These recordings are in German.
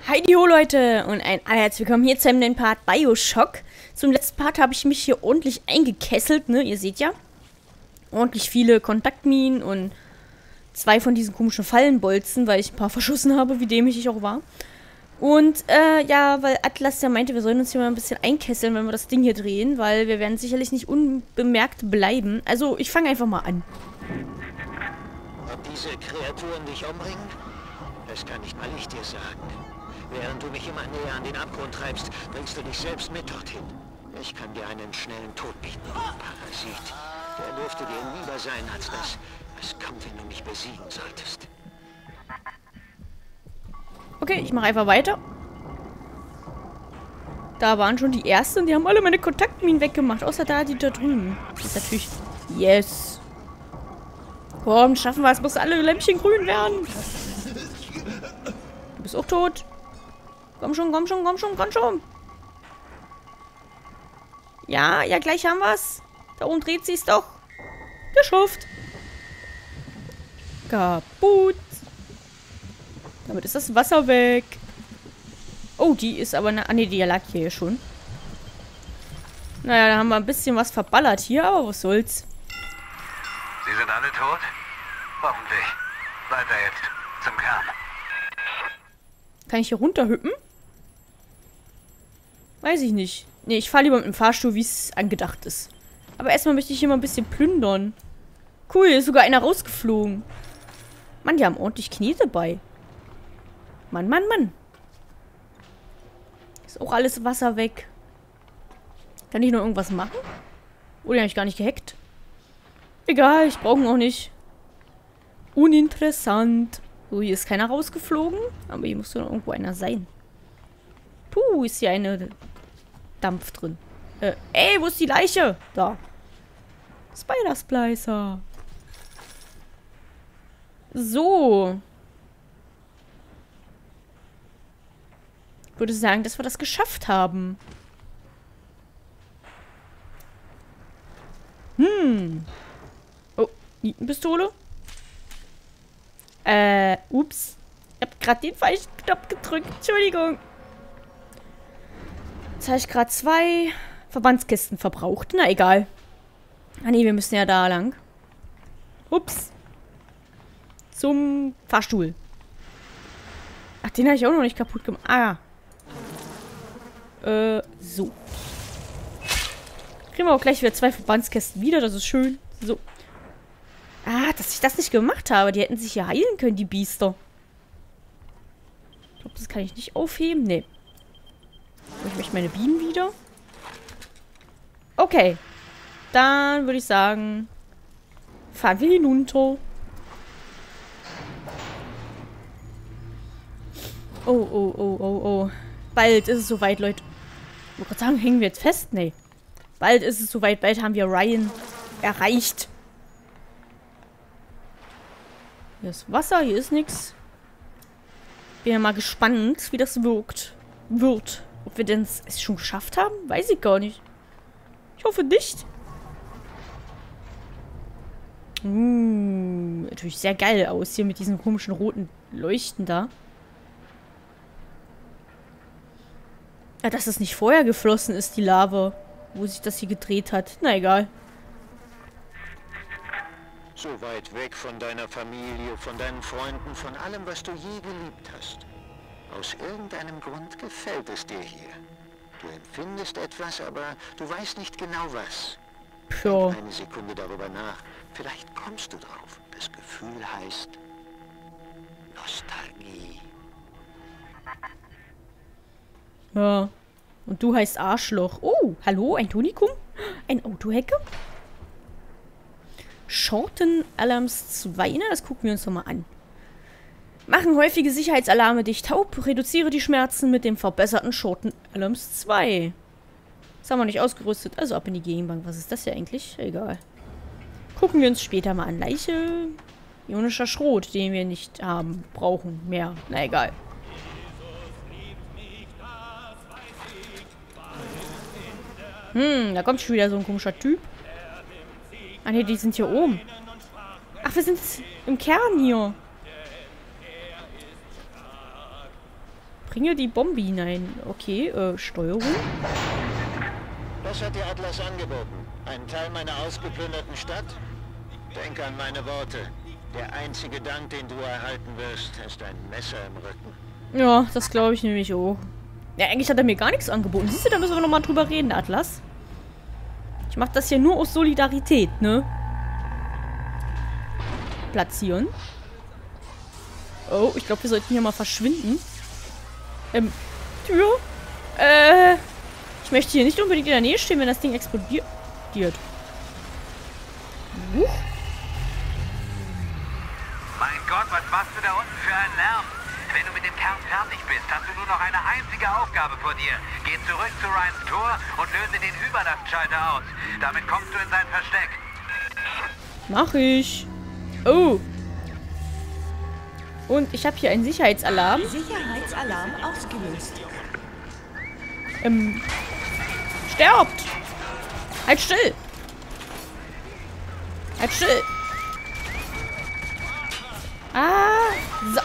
Heidi-ho Leute und ein herzlich willkommen hier zu einem neuen Part Bioshock. Zum letzten Part habe ich mich hier ordentlich eingekesselt, ne? Ihr seht ja. Ordentlich viele Kontaktminen und 2 von diesen komischen Fallenbolzen, weil ich ein paar verschossen habe, wie dämlich ich auch war. Und, ja, weil Atlas ja meinte, wir sollen uns hier mal ein bisschen einkesseln, wenn wir das Ding hier drehen, weil wir werden sicherlich nicht unbemerkt bleiben. Also, ich fange einfach mal an. Ob diese Kreaturen dich umbringen? Das kann nicht mal ich dir sagen. Während du mich immer näher an den Abgrund treibst, bringst du dich selbst mit dorthin. Ich kann dir einen schnellen Tod bieten, Parasit. Der dürfte dir lieber sein als das, was kommt, wenn du mich besiegen solltest. Okay, ich mache einfach weiter. Da waren schon die ersten und die haben alle meine Kontaktminen weggemacht. Außer die da drüben. Das ist natürlich... Yes. Komm, schaffen wir es. Muss alle Lämpchen grün werden. Du bist auch tot. Komm schon, komm schon, komm schon, komm schon. Ja, ja, gleich haben wir's. Da oben dreht sie's doch. Geschafft. Kaputt. Damit ist das Wasser weg. Oh, die ist aber... Ah, ne, die lag hier schon. Naja, da haben wir ein bisschen was verballert hier, aber was soll's. Sie sind alle tot? Hoffentlich. Weiter jetzt. Zum Kern. Kann ich hier runterhüppen? Weiß ich nicht. Ne, ich fahre lieber mit dem Fahrstuhl, wie es angedacht ist. Aber erstmal möchte ich hier mal ein bisschen plündern. Cool, hier ist sogar einer rausgeflogen. Mann, die haben ordentlich Knie dabei. Mann, Mann, Mann. Ist auch alles Wasser weg. Kann ich noch irgendwas machen? Oder habe ich gar nicht gehackt? Egal, ich brauche ihn auch nicht. Uninteressant. So, hier ist keiner rausgeflogen. Aber hier muss doch noch irgendwo einer sein. Puh, ist hier eine Dampf drin. Ey, wo ist die Leiche? Da. Spider-Splicer. So. Ich würde sagen, dass wir das geschafft haben. Oh, Nietenpistole? Ups. Ich hab gerade den falschen Knopf gedrückt. Entschuldigung. Jetzt habe ich gerade 2 Verbandskisten verbraucht. Na, egal. Ah, nee, wir müssen ja da lang. Ups. Zum Fahrstuhl. Ach, den habe ich auch noch nicht kaputt gemacht. Ah. So. Kriegen wir auch gleich wieder 2 Verbandskästen wieder. Das ist schön. So. Ah, dass ich das nicht gemacht habe. Die hätten sich hier heilen können, die Biester. Ich glaube, das kann ich nicht aufheben. Nee. Ich möchte meine Bienen wieder. Okay. Dann würde ich sagen, fahren wir hinunter. Oh, oh, oh, oh, oh. Bald ist es soweit, Leute. Ich wollte gerade sagen, hängen wir jetzt fest? Nee. Bald ist es soweit. Bald haben wir Ryan erreicht. Hier ist Wasser, hier ist nichts. Bin ja mal gespannt, wie das wirkt. Ob wir denn es schon geschafft haben? Weiß ich gar nicht. Ich hoffe nicht. Natürlich sehr geil aus hier mit diesen komischen roten Leuchten da. Ja, dass es nicht vorher geflossen ist, die Lava, wo sich das hier gedreht hat. Na egal. So weit weg von deiner Familie, von deinen Freunden, von allem, was du je geliebt hast. Aus irgendeinem Grund gefällt es dir hier. Du empfindest etwas, aber du weißt nicht genau was. Ja. Denk eine Sekunde darüber nach. Vielleicht kommst du drauf. Das Gefühl heißt Nostalgie. Ja. Und du heißt Arschloch. Oh, hallo, ein Tonikum? Ein Autohacker? Shorten Alarms 2. Na, das gucken wir uns nochmal an. Machen häufige Sicherheitsalarme dich taub. Reduziere die Schmerzen mit dem verbesserten Shorten Alarms 2. Das haben wir nicht ausgerüstet. Also ab in die Gegenbank. Was ist das hier eigentlich? Egal. Gucken wir uns später mal an. Leiche. Ionischer Schrot, den wir nicht haben. Brauchen. Mehr. Na egal. Da kommt schon wieder so ein komischer Typ. Ah ne, die sind hier oben. Ach, wir sind im Kern hier. Bringe die Bombe hinein. Okay, Steuerung. Was hat dir Atlas angeboten? Ein Teil meiner ausgeplünderten Stadt? Denk an meine Worte. Der einzige Dank, den du erhalten wirst, ist ein Messer im Rücken. Ja, das glaube ich nämlich auch. Ja, eigentlich hat er mir gar nichts angeboten. Siehst du, da müssen wir nochmal drüber reden, Atlas. Ich mache das hier nur aus Solidarität, ne? Platzieren. Oh, ich glaube, wir sollten hier mal verschwinden. Tür? Ich möchte hier nicht unbedingt in der Nähe stehen, wenn das Ding explodiert. Mein Gott, was machst du da unten für einen Lärm? Wenn du mit dem Kern fertig bist, hast du nur noch eine einzige Aufgabe vor dir. Geh zurück zu Ryans Tor und löse den Überlastschalter aus. Damit kommst du in sein Versteck. Mach ich. Oh. Und ich habe hier einen Sicherheitsalarm. Sicherheitsalarm ausgelöst. Sterbt! Halt still! Halt still! Ah! So.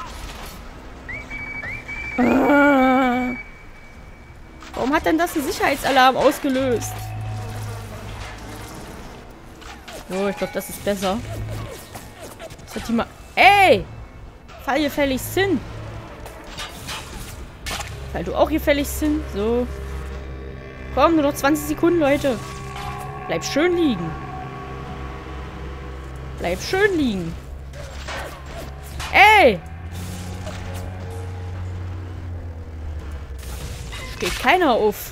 Warum hat denn das einen Sicherheitsalarm ausgelöst? So, ich glaube, das ist besser. Das hat die mal... Ey! Fall gefälligst hin! Fall du auch gefälligst hin. So. Komm, nur noch 20 Sekunden, Leute. Bleib schön liegen. Bleib schön liegen. Ey! Steht keiner auf.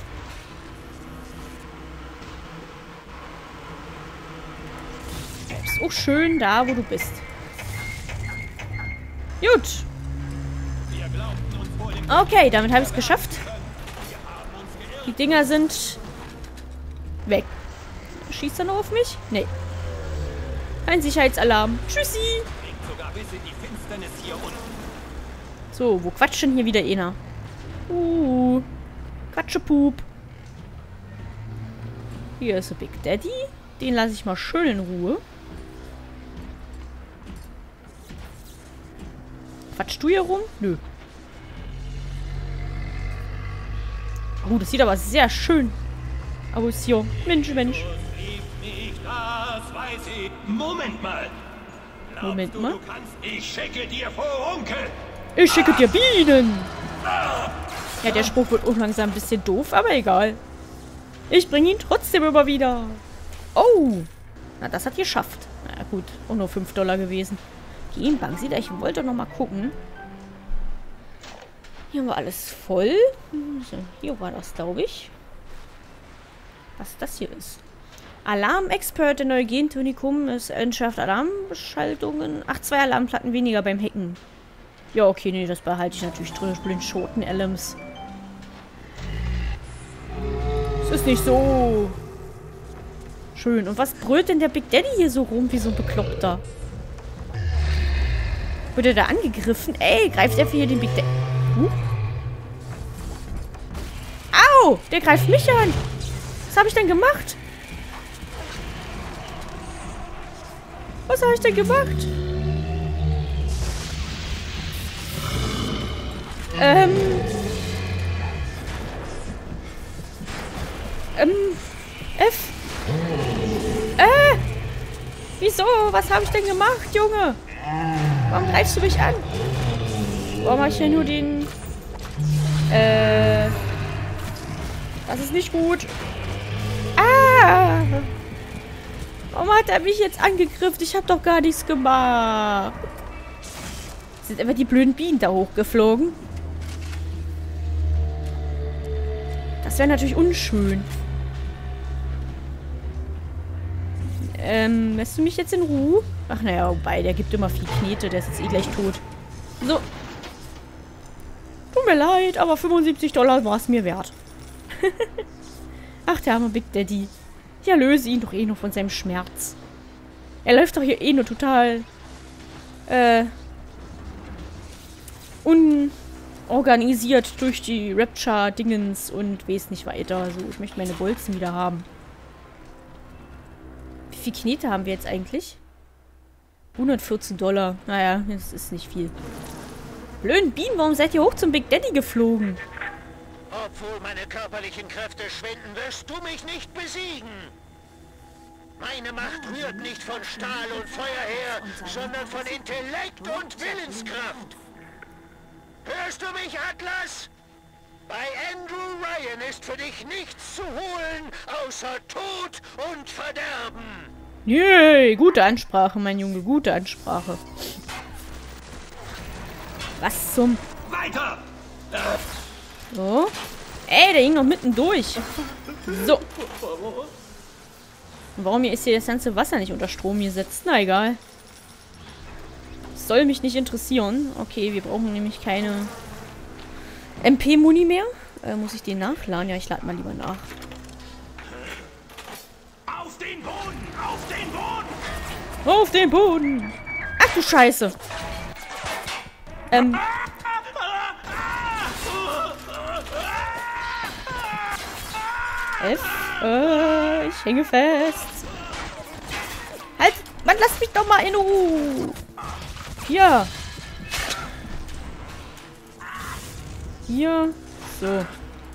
Bleibst auch schön da, wo du bist. Gut. Okay, damit habe ich es geschafft. Die Dinger sind weg. Schießt er noch auf mich? Nee. Ein Sicherheitsalarm. Tschüssi. So, wo quatscht denn hier wieder einer? Quatschepup. Hier ist der Big Daddy. Den lasse ich mal schön in Ruhe. Quatschst du hier rum? Nö. Oh, das sieht aber sehr schön aus hier. Mensch, Mensch. Moment mal. Moment mal. Ich schicke dir Furunkel. Ich schicke dir Bienen. Ja, der Spruch wird auch langsam ein bisschen doof, aber egal. Ich bringe ihn trotzdem immer wieder. Oh. Na, das hat geschafft. Na gut, auch nur $5 gewesen. Genbank, sieht er, ich wollte noch mal gucken. Hier haben wir alles voll. So, hier war das, glaube ich. Was das hier ist. Alarm-Expert, der neue Gentonikum. Es entschärft Alarmschaltungen. Ach, 2 Alarmplatten weniger beim Hacken. Ja, okay, nee, das behalte ich natürlich drin. Ich bin Schoten-Elems. Es ist nicht so schön. Und was brüllt denn der Big Daddy hier so rum wie so ein Bekloppter? Wird er da angegriffen? Ey, greift er für hier den Big Daddy? Au! Der greift mich an! Was habe ich denn gemacht? Was habe ich denn gemacht? F. Wieso? Was habe ich denn gemacht, Junge? Warum greifst du mich an? Warum habe ich ja nur den... Das ist nicht gut. Ah! Warum hat er mich jetzt angegriffen? Ich habe doch gar nichts gemacht. Sind einfach die blöden Bienen da hochgeflogen. Das wäre natürlich unschön. Lässt du mich jetzt in Ruhe? Ach naja, wobei, der gibt immer viel Knete. Der ist jetzt eh gleich tot. So. Tut mir leid, aber $75 war es mir wert. Ach, der arme Big Daddy. Ja, löse ihn doch eh noch von seinem Schmerz. Er läuft doch hier eh nur total unorganisiert durch die Rapture-Dingens und weiß nicht weiter. Also, ich möchte meine Bolzen wieder haben. Wie viel Knete haben wir jetzt eigentlich? $114. Naja, das ist nicht viel. Blöden Bienen, warum seid ihr hoch zum Big Daddy geflogen? Obwohl meine körperlichen Kräfte schwinden, wirst du mich nicht besiegen. Meine Macht rührt nicht von Stahl und Feuer her, sondern von Intellekt und Willenskraft. Hörst du mich, Atlas? Bei Andrew Ryan ist für dich nichts zu holen, außer Tod und Verderben. Yay, gute Ansprache, mein Junge, gute Ansprache. Was zum... Weiter! So. Ey, der ging noch mitten durch. So. Warum ist hier das ganze Wasser nicht unter Strom gesetzt? Na, egal. Soll mich nicht interessieren. Okay, wir brauchen nämlich keine MP-Muni mehr. Muss ich den nachladen? Ja, ich lade mal lieber nach. Auf den Boden! Auf den Boden! Auf den Boden! Ach du Scheiße! Ich hänge fest. Halt! Mann, lass mich doch mal in Ruhe! Hier! Hier. So.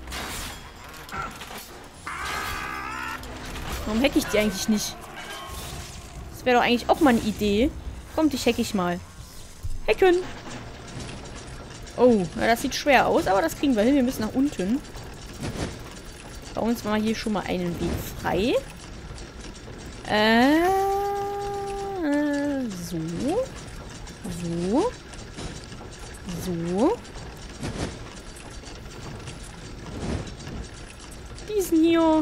Warum hacke ich die eigentlich nicht? Das wäre doch eigentlich auch mal eine Idee. Kommt, ich hacke ich mal. Hacken! Oh, na, das sieht schwer aus, aber das kriegen wir hin. Wir müssen nach unten. Bei uns war hier schon mal einen Weg frei. So. So. So. Diesen hier.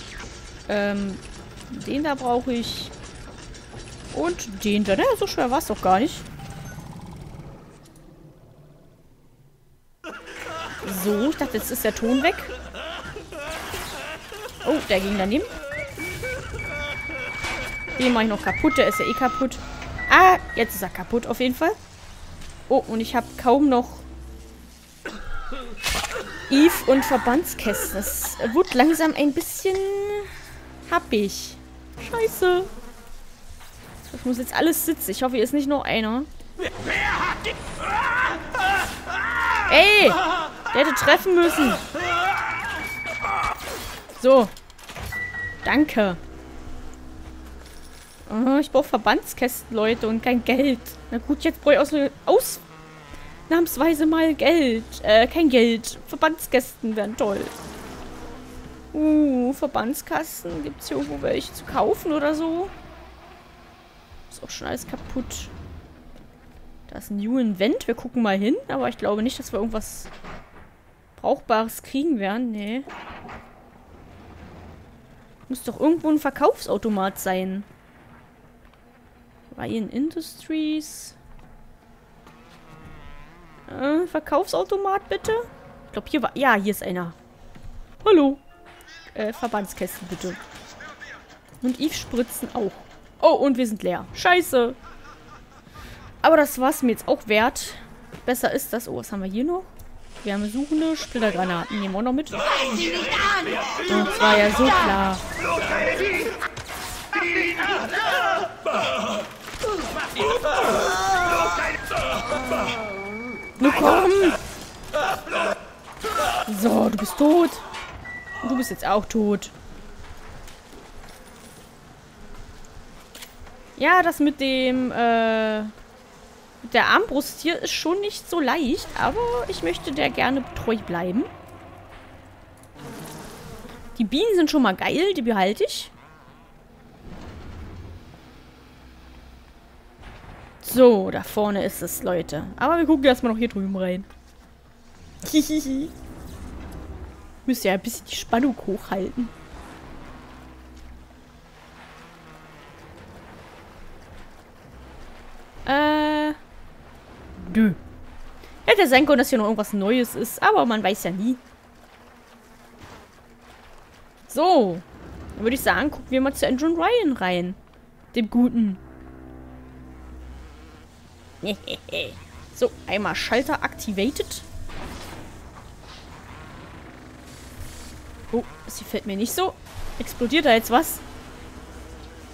Den da brauche ich. Und den da. So schwer war es doch gar nicht. So, ich dachte, jetzt ist der Ton weg. Oh, der ging daneben. Den mache ich noch kaputt. Der ist ja eh kaputt. Ah, jetzt ist er kaputt auf jeden Fall. Oh, und ich habe kaum noch Eve und Verbandskästen. Das wird langsam ein bisschen happig. Scheiße. Das muss jetzt alles sitzen. Ich hoffe, hier ist nicht noch einer. Ey! Der hätte treffen müssen. So. Danke. Oh, ich brauche Verbandskästen, Leute, und kein Geld. Na gut, jetzt brauche ich ausnahmsweise mal Geld. Kein Geld. Verbandskästen wären toll. Verbandskasten. Gibt es hier irgendwo welche zu kaufen oder so? Ist auch schon alles kaputt. Da ist ein New Invent. Wir gucken mal hin. Aber ich glaube nicht, dass wir irgendwas Brauchbares kriegen werden. Nee. Muss doch irgendwo ein Verkaufsautomat sein. Ryan Industries. Verkaufsautomat bitte? Ich glaube, hier war... Ja, hier ist einer. Hallo. Verbandskästen bitte. Und Eve spritzen auch. Oh, und wir sind leer. Scheiße. Aber das war es mir jetzt auch wert. Besser ist das. Oh, was haben wir hier noch? Wärmesuchende Splittergranaten. Nehmen wir auch noch mit. Das war ja so klar. Nun komm! So, du bist tot. Und du bist jetzt auch tot. Ja, das mit dem, mit der Armbrust hier ist schon nicht so leicht, aber ich möchte der gerne treu bleiben. Die Bienen sind schon mal geil, die behalte ich. So, da vorne ist es, Leute. Aber wir gucken erstmal noch hier drüben rein. Hihihi. Müsst ja ein bisschen die Spannung hochhalten. Nö. Hätte sein können, dass hier noch irgendwas Neues ist, aber man weiß ja nie. So. Dann würde ich sagen, gucken wir mal zu Andrew Ryan rein. Dem Guten. So, einmal Schalter activated. Oh, das gefällt mir nicht so. Explodiert da jetzt was?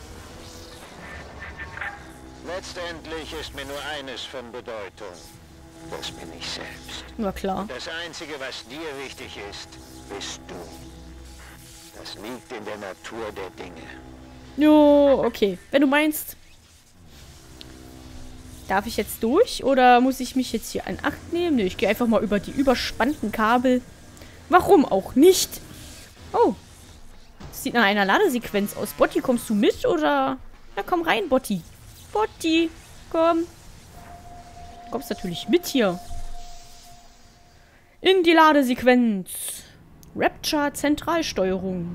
Letztendlich ist mir nur eines von Bedeutung. Das bin ich selbst. Na klar. Das Einzige, was dir wichtig ist, bist du. Das liegt in der Natur der Dinge. Jo, okay. Wenn du meinst... Darf ich jetzt durch? Oder muss ich mich jetzt hier in Acht nehmen? Ne, ich gehe einfach mal über die überspannten Kabel. Warum auch nicht? Oh. Das sieht nach einer Ladesequenz aus. Botti, kommst du mit? Oder... Na, komm rein, Botti. Botti, komm. Du kommst natürlich mit hier. In die Ladesequenz. Rapture Zentralsteuerung.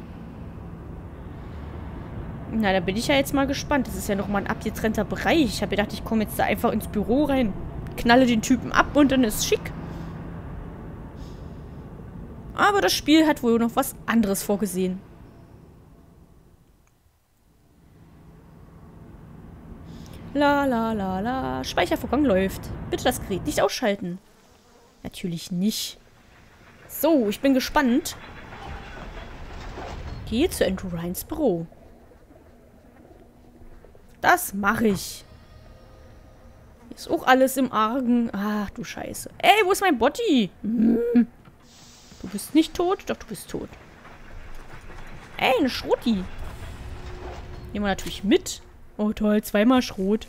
Na, da bin ich ja jetzt mal gespannt. Das ist ja nochmal ein abgetrennter Bereich. Ich habe gedacht, ich komme jetzt da einfach ins Büro rein, knalle den Typen ab und dann ist schick. Aber das Spiel hat wohl noch was anderes vorgesehen. La la la la. Speichervorgang läuft. Bitte das Gerät nicht ausschalten. Natürlich nicht. So, ich bin gespannt. Gehe zu Andrew Ryans Büro. Das mache ich. Hier ist auch alles im Argen. Ach, du Scheiße. Ey, wo ist mein Botti? Du bist nicht tot? Doch, du bist tot. Ey, eine Schroti. Nehmen wir natürlich mit. Oh, toll. Zweimal Schrot.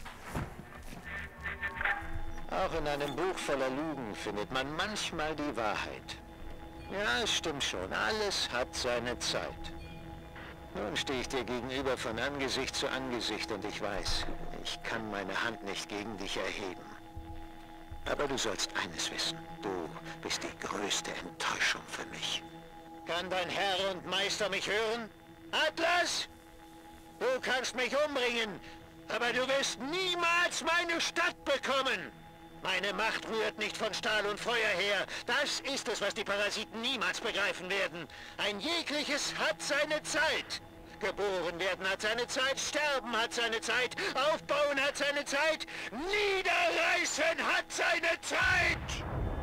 Auch in einem Buch voller Lügen findet man manchmal die Wahrheit. Ja, es stimmt schon. Alles hat seine Zeit. Nun stehe ich dir gegenüber von Angesicht zu Angesicht und ich weiß, ich kann meine Hand nicht gegen dich erheben. Aber du sollst eines wissen. Du bist die größte Enttäuschung für mich. Kann dein Herr und Meister mich hören? Atlas? Du kannst mich umbringen, aber du wirst niemals meine Stadt bekommen. Meine Macht rührt nicht von Stahl und Feuer her. Das ist es, was die Parasiten niemals begreifen werden. Ein jegliches hat seine Zeit. Geboren werden hat seine Zeit, sterben hat seine Zeit, aufbauen hat seine Zeit, niederreißen hat seine Zeit!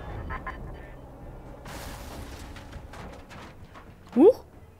Huch?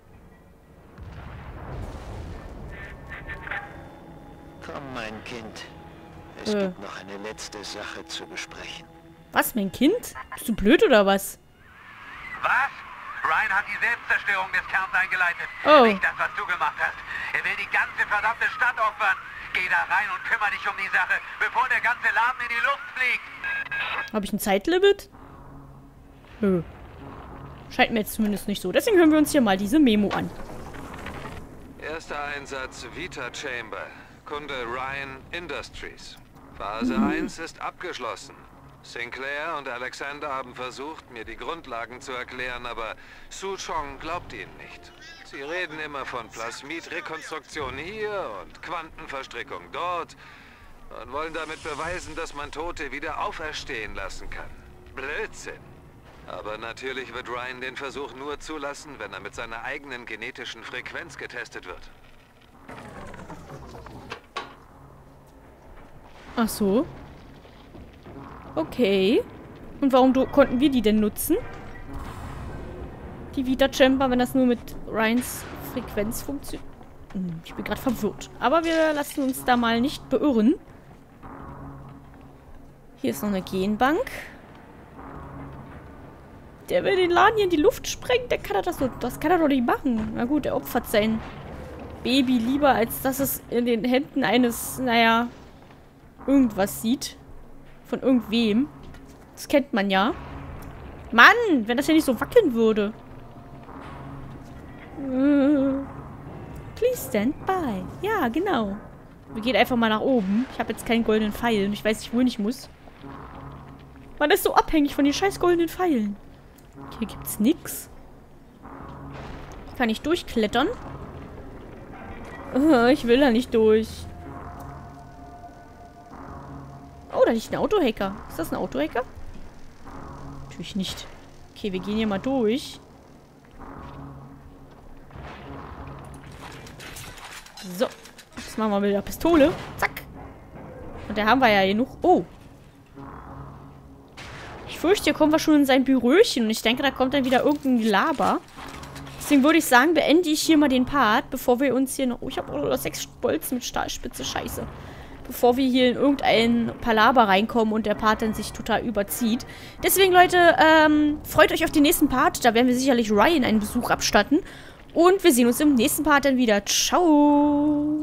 Komm, mein Kind. Es gibt noch eine letzte Sache zu besprechen. Was, mein Kind? Bist du blöd oder was? Was? Ryan hat die Selbstzerstörung des Kerns eingeleitet. Oh. Nicht das, was du gemacht hast. Er will die ganze verdammte Stadt opfern. Geh da rein und kümmere dich um die Sache, bevor der ganze Laden in die Luft fliegt. Habe ich ein Zeitlimit? Nö. Scheint mir jetzt zumindest nicht so. Deswegen hören wir uns hier mal diese Memo an. Erster Einsatz Vita Chamber. Kunde Ryan Industries. Phase 1 ist abgeschlossen. Sinclair und Alexander haben versucht, mir die Grundlagen zu erklären, aber Su Chong glaubt ihnen nicht. Sie reden immer von Plasmidrekonstruktion hier und Quantenverstrickung dort und wollen damit beweisen, dass man Tote wieder auferstehen lassen kann. Blödsinn. Aber natürlich wird Ryan den Versuch nur zulassen, wenn er mit seiner eigenen genetischen Frequenz getestet wird. Ach so. Okay. Und warum konnten wir die denn nutzen? Die Vita Chamber, wenn das nur mit Ryans Frequenz funktioniert. Ich bin gerade verwirrt. Aber wir lassen uns da mal nicht beirren. Hier ist noch eine Genbank. Der will den Laden hier in die Luft sprengen. Der kann das kann er doch nicht machen. Na gut, er opfert sein Baby lieber, als dass es in den Händen eines, naja, irgendwas sieht. Von irgendwem. Das kennt man ja. Mann, wenn das ja nicht so wackeln würde. Please stand by. Ja, genau. Wir gehen einfach mal nach oben. Ich habe jetzt keinen goldenen Pfeil und ich weiß nicht, wohin ich muss. Man ist so abhängig von den scheiß goldenen Pfeilen. Hier gibt's nix. Kann ich durchklettern? Ich will da nicht durch. Oh, da liegt ein Autohacker. Ist das ein Autohacker? Natürlich nicht. Okay, wir gehen hier mal durch. So. Das machen wir mit der Pistole. Zack. Und da haben wir ja genug. Oh. Ich fürchte, hier kommen wir schon in sein Büröchen. Und ich denke, da kommt dann wieder irgendein Laber. Deswegen würde ich sagen, beende ich hier mal den Part, bevor wir uns hier noch... Oh, ich habe auch noch 6 Bolzen mit Stahlspitze. Scheiße. bevor wir hier in irgendein Palaver reinkommen und der Part dann sich total überzieht. Deswegen, Leute, freut euch auf den nächsten Part. Da werden wir sicherlich Ryan einen Besuch abstatten. Und wir sehen uns im nächsten Part dann wieder. Ciao!